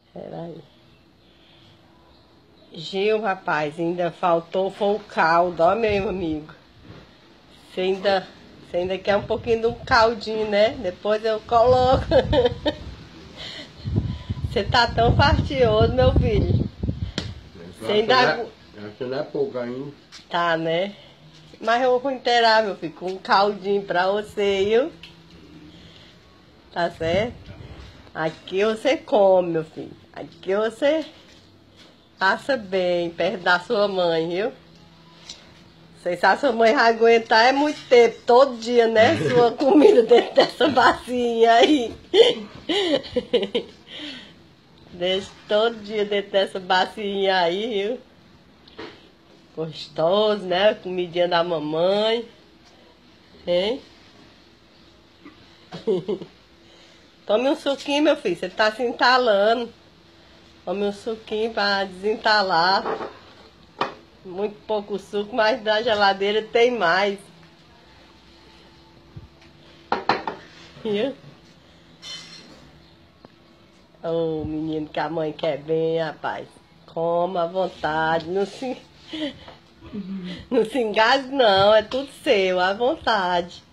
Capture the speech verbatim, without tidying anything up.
Peraí. Gil, rapaz, ainda faltou foi o caldo, ó, meu amigo. Você ainda, você ainda quer um pouquinho de um caldinho, né? Depois eu coloco. Você tá tão partioso, meu filho. Você ainda... Essa não é pouco ainda. Tá, né? Mas eu vou inteirar, meu filho, com um caldinho pra você, viu? Tá certo? Aqui você come, meu filho. Aqui você passa bem perto da sua mãe, viu? Não sei se a sua mãe vai aguentar, é muito tempo, todo dia, né? Sua comida dentro dessa bacinha aí. Deixa todo dia dentro dessa bacinha aí, viu? Gostoso, né? Comidinha da mamãe. Hein? Tome um suquinho, meu filho. Você tá se entalando. Tome um suquinho pra desentalar. Muito pouco suco, mas da geladeira tem mais. Viu? Ô, menino que a mãe quer bem, rapaz. Coma à vontade. Não se, não se engasgue, não. É tudo seu, à vontade.